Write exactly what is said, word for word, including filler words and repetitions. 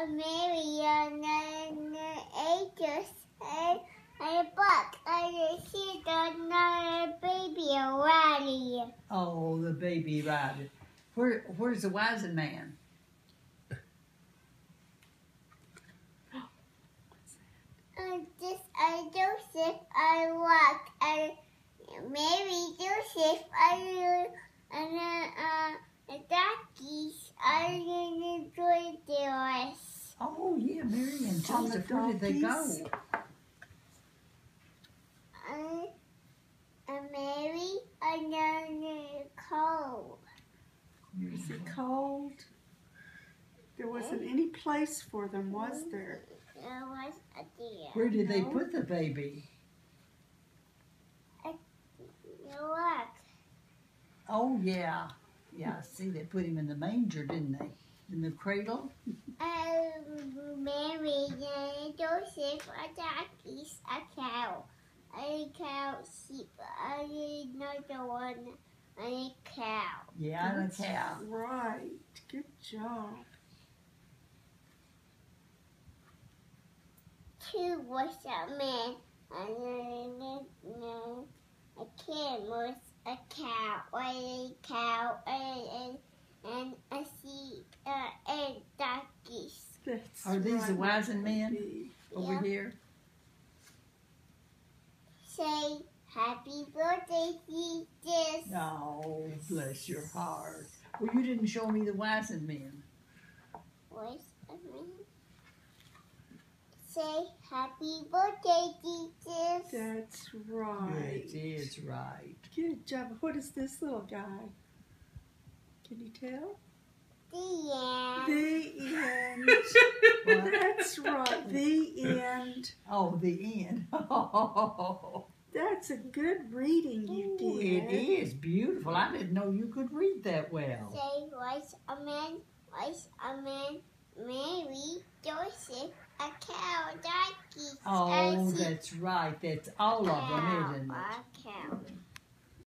Mary and the ages and a buck and a sheep and a baby Riley. Oh, the baby rabbit. Where where's the wise man? And this and Joseph I walk and Mary Joseph and and uh, the donkeys and enjoy the Oh yeah, Mary and Joseph. Where did they go? And, and Mary and then cold. Is it cold? There wasn't any place for them, was there? There was a deer. Where did they No. put the baby? Look. Oh yeah, yeah. I see, they put him in the manger, didn't they? In the cradle. Um, Mary and Joseph are donkeys, a cow, a cow, sheep, and another one, and a cow. Yeah, and a That's cow. Right. Good job. Two was a man, and then no, a kid was a cow, and a cow, and, and, and a sheep, uh, and donkeys. That's Are these the right, wise men baby. over Yeah. here? Say happy birthday, Jesus. Oh, bless your heart. Well, you didn't show me the wise men. Voice of me. Say happy birthday, Jesus. That's right. It is right. Good job. What is this little guy? Can you tell? The end. The end. What? That's right. The end. Oh, the end. Oh, That's a good reading you it did. is beautiful. I didn't know you could read that well. Say voice a man, voice a man, Mary, Joseph, a cow, donkey, Oh, a sheep, that's right. That's all of them, cow, isn't it? a cow.